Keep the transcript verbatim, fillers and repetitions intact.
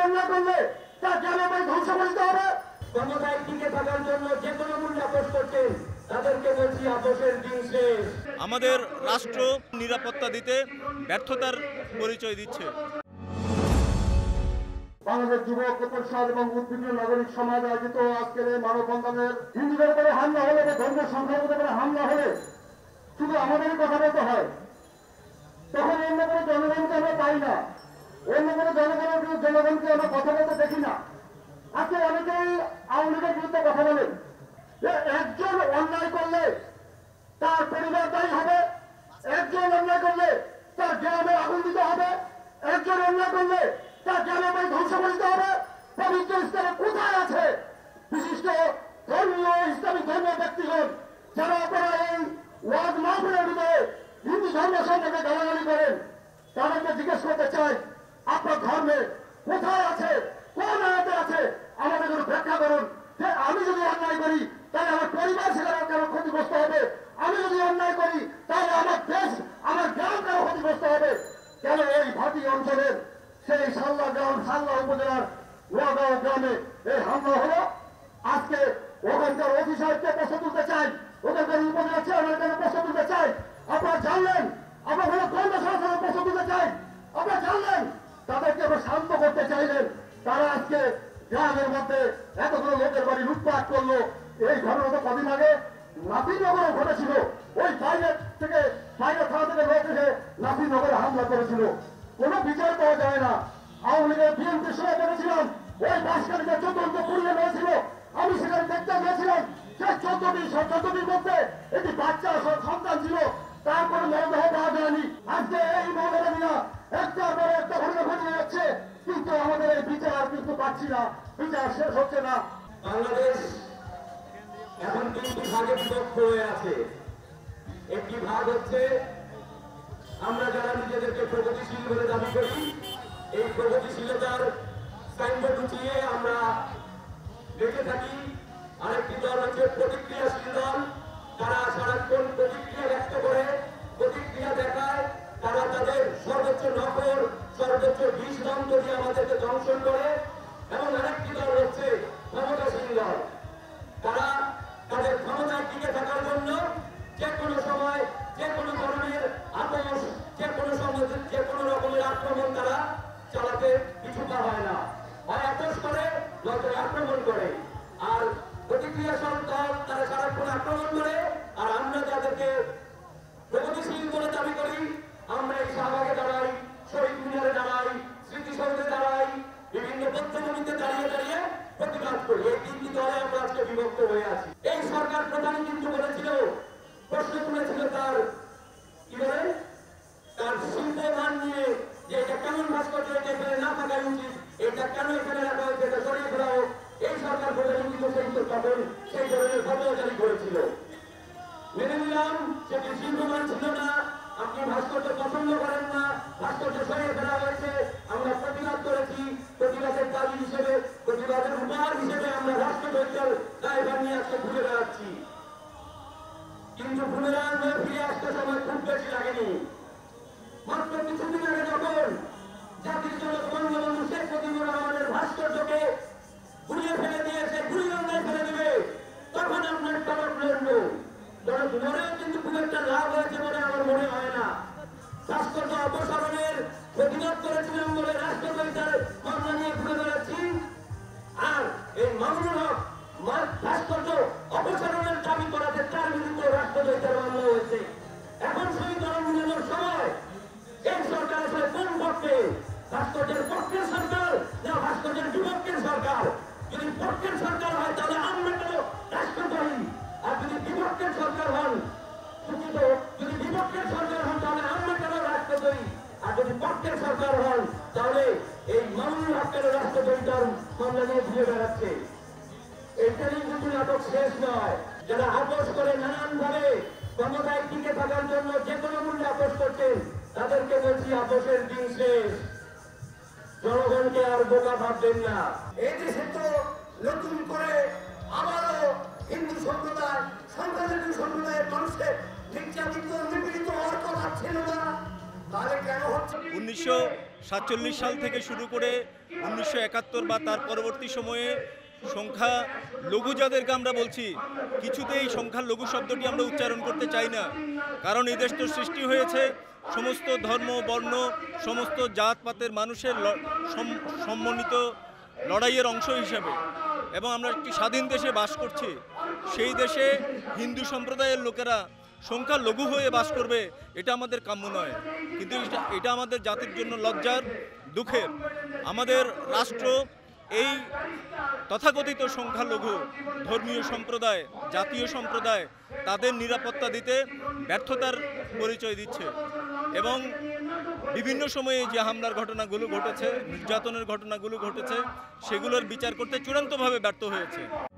অন্যায় করলে তার জানাবাই ধ্বংস করে দিতে হবে। ক্ষমতায় টিকে থাকার জন্য যে কোনো মূল্য আপোষ করছেন তাদেরকে বলছি আপোষের দিন শেষ। আমাদের রাষ্ট্র নিরাপত্তা দিতে ব্যর্থতার পরিচয় দিচ্ছে। বাংলাদেশ যুবক পরিষদ এবং উদ্ভিন্ন নাগরিক সমাজ আয়োজিত আজকের এই মানববন্ধনের হিন্দুদের উপরে হামলা হলে বা ধর্ম সংখ্যালঘুদের উপরে হামলা হলে শুধু আমাদেরই কথা বলতে হয়, তখন অন্য কোনো জনগণকে আমরা পাই না, অন্য কোনো জনগণের জনগণকে আমরা কথা বলতে দেখি না। আজকে অনেকেই আওয়ামী লীগের বিরুদ্ধে কথা বলেন যে একজন অন্যায় করলে তার পরিবার দায়ী হবে, একজন অন্যায় করলে তার গ্রামে আগুন দিতে হবে, একজন অন্যায় করলে তার গ্রামে ধ্বংস করে দিতে হবে। পবিত্র ইসলামে কোথায় আছে বিশিষ্ট ধর্মীয় ইসলামিক ধর্মীয় ব্যক্তিগণ যারা আপনারা এই ওয়াজ মাহফিলের ভিতরে হিন্দু ধর্ম সম্পর্কে গালাগালি করেন, তাদেরকে জিজ্ঞেস করতে চাই আপনার ধর্মে কোথায় আছে, কোন আয়াতে আছে আমাদের জন্য ব্যাখ্যা করুন যে আমি যদি অন্যায় করি তাহলে আমার পরিবার সেখানে কেন ক্ষতিগ্রস্ত হবে, আমি যদি অন্যায় করি তাহলে আমার দেশ আমার গ্রাম কেন ক্ষতিগ্রস্ত হবে। কেন এই ভাটি অঞ্চলের সেই সাল্লা গ্রাম সাল্লা উপজেলার নোয়াগাঁও গ্রামে এই হামলা হলো? আজকে ওখানকার অফিসারকে প্রশ্ন তুলতে চাই, ওখানকার উপজেলা চেয়ারম্যানকে প্রশ্ন তুলতে চাই, আপনারা জানলেন আপনার কোনো দ্বন্দ্ব সরাসরি প্রশ্ন তুলতে চাই, আপনারা জানলেন তাদেরকে আবার শান্ত করতে চাইলেন, তারা আজকে গ্রামের মধ্যে এতগুলো লোকের বাড়ি লুটপাট করলো। এই ঘটনা তো কদিন আগে নাসিরনগরে ঘটেছিল, ওই বাইরে থেকে বাইরে থানা থেকে লোক এসে নাসিরনগরে হামলা করেছিল, কোনো বিচার পাওয়া যায় না। আওয়ামী লীগের বিএনপির সময় দেখেছিলাম ওই বাসকারীকে চতুর্থ পুড়িয়ে মেরেছিল, আমি সেখানে দেখতে গিয়েছিলাম, সেই চোদ্দটি চোদ্দটির মধ্যে একটি বাচ্চা সন্তান ছিল, তার কোনো মরদেহ পাওয়া যায়নি। আজকে এই মৌলবাদীরা একটার পরে একটা ঘটনা ঘটিয়ে যাচ্ছে, কিন্তু আমাদের এই বিচার কিন্তু পাচ্ছি না, বিচার শেষ হচ্ছে না। বাংলাদেশ এখন তিনটি ভাগে বিভক্ত হয়ে আছে। একটি ভাগ হচ্ছে আমরা যারা নিজেদেরকে প্রগতিশীল বলে দাবি করি, এই প্রগতিশীলতার সাইনবোর্ড উঠিয়ে আমরা দেখে থাকি। আরেকটি দল হচ্ছে প্রতিক্রিয়াশীল দল, তারা সারাক্ষণ প্রতিক্রিয়া ব্যক্ত করে, প্রতিক্রিয়া দেখায়, তারা তাদের সর্বোচ্চ নকল সর্বোচ্চ বিষ দন্ত দিয়ে আমাদেরকে দংশন করে। এবং আরেকটি দল হচ্ছে ক্ষমতাশীল দল, তারা তাদের ক্ষমতায় টিকে থাকার জন্য যে কোনো সময় যে কোনো ধরনের আপোষ, যে কোনো সময় যে কোনো রকমের আক্রমণ তারা চালাতে পিছুপা হয় না, হয় আপোষ করে নয়তো আক্রমণ করে। আর প্রতিক্রিয়াশীল দল তারা সারাক্ষণ আক্রমণ করে, আর আমরা যাদেরকে প্রগতিশীল বলে দাবি করি আমরা এই শাহবাগে দাঁড়াই, শহীদ মিনারে দাঁড়াই, স্মৃতিসৌধে দাঁড়াই, বিভিন্ন পথভূমিতে দাঁড়িয়ে দাঁড়িয়ে প্রতিবাদ করি। এই তিনটি দলে আমরা আজকে বিভক্ত হয়ে আছি। এই সরকার প্রধান কিন্তু বলেছিল, প্রশ্ন তুলেছিল তার কি বলে তার শিল্পমান নিয়ে যে এটা কেমন ভাস্কর্য, এটা এখানে না থাকাই উচিত, এটা কেন এখানে রাখা হয়েছে, এটা সরিয়ে ফেলা হোক। এই সরকার প্রধান কিন্তু সেই তখন সেই ধরনের ফতোয়া জারি করেছিল। মেনে নিলাম সেটি শিল্পমান ছিল না, আপনি ভাস্কর্য পছন্দ করেন না, ভাস্কর্য সরিয়ে ফেলা হয়েছে, আমরা প্রতিবাদ করেছি। প্রতিবাদের দাবি হিসেবে, প্রতিবাদের উপহার হিসেবে আমরা রাষ্ট্রদ্রোহের দায়ভার নিয়ে আজকে ঘুরে বেড়াচ্ছি। কিন্তু পুনরায় ফিরে আসতে সময় খুব বেশি লাগেনি। মাত্র কিছুদিন আগে যখন জাতির জনক বঙ্গবন্ধু শেখ মুজিবুর রহমানের ভাস্কর্যকে ঘুরিয়ে ফেলে দিয়েছে, গুলিগঙ্গায় ফেলে দিবে, তখন আপনার টনক লড়ল। টনক লড়েও কিন্তু খুব একটা লাভ হয়েছে বলে আমার মনে হয় না। ভাস্কর্য অপসারণের প্রতিবাদ করেছিলাম বলে রাষ্ট্রদ্রোহিতার মামলা নিয়ে ঘুরে বেড়াচ্ছি, আর এই মামুনুল হক ভাস্কর্য অপসারণের দাবি করাতে তার বিরুদ্ধে রাষ্ট্রদ্রোহিতার মামলা হয়েছে। এখন শহীদ মিলানোর সময় এই সরকার আসলে কোন পক্ষে, ভাস্কর্যের পক্ষের সরকার না ভাস্কর্যের বিপক্ষের সরকার? যদি পক্ষের সরকার হয় তাহলে আমরা কেন রাষ্ট্রদ্রোহী, আর যদি বিপক্ষের সরকার হন দুঃখিত যদি বিপক্ষের সরকার হন তাহলে আমরা কেন রাষ্ট্রদ্রোহী, আর যদি পক্ষের সরকার হন তাহলে এই মামুনুল হকের রাষ্ট্রদ্রোহিতার মামলা নিয়ে ঘুরে বেড়াচ্ছে। এইখানেই কিন্তু নাটক শেষ নয়। যারা আপোষ করে নানান ভাবে ক্ষমতায় টিকে থাকার জন্য যে কোনো মূল্যে আপোষ করছেন তাদেরকে বলছি আপোষের দিন শেষ। জনগণকে আর বোকা ভাববেন না। এই দেশে তো নতুন করে আবারও হিন্দু সম্প্রদায় সংখ্যালঘু সম্প্রদায়ের মানুষের নির্যাতিত নিপীড়িত হওয়ার কথা ছিল না, তাহলে কেন হচ্ছে? উনিশশো সাতচল্লিশ সাল থেকে শুরু করে উনিশশো একাত্তর বা তার পরবর্তী সময়ে সংখ্যা লঘু যাদেরকে আমরা বলছি, কিছুতেই সংখ্যা লঘু শব্দটি আমরা উচ্চারণ করতে চাই না। কারণ এই দেশ তো সৃষ্টি হয়েছে সমস্ত ধর্ম বর্ণ সমস্ত জাতপাতের মানুষের ল- সম- সম্মিলিত লড়াইয়ের অংশ হিসাবে, এবং আমরা একটি স্বাধীন দেশে বাস করছি। সেই দেশে হিন্দু সম্প্রদায়ের লোকেরা সংখ্যা লঘু হয়ে বাস করবে, এটা আমাদের কাম্য নয়। কিন্তু এটা এটা আমাদের জাতির জন্য লজ্জার, দুঃখের। আমাদের রাষ্ট্র এই তথাকথিত সংখ্যালঘু ধর্মীয় সম্প্রদায়, জাতীয় সম্প্রদায়, তাদের নিরাপত্তা দিতে ব্যর্থতার পরিচয় দিচ্ছে, এবং বিভিন্ন সময়ে যে হামলার ঘটনাগুলো ঘটেছে, নির্যাতনের ঘটনাগুলো ঘটেছে, সেগুলোর বিচার করতে চূড়ান্তভাবে ব্যর্থ হয়েছে।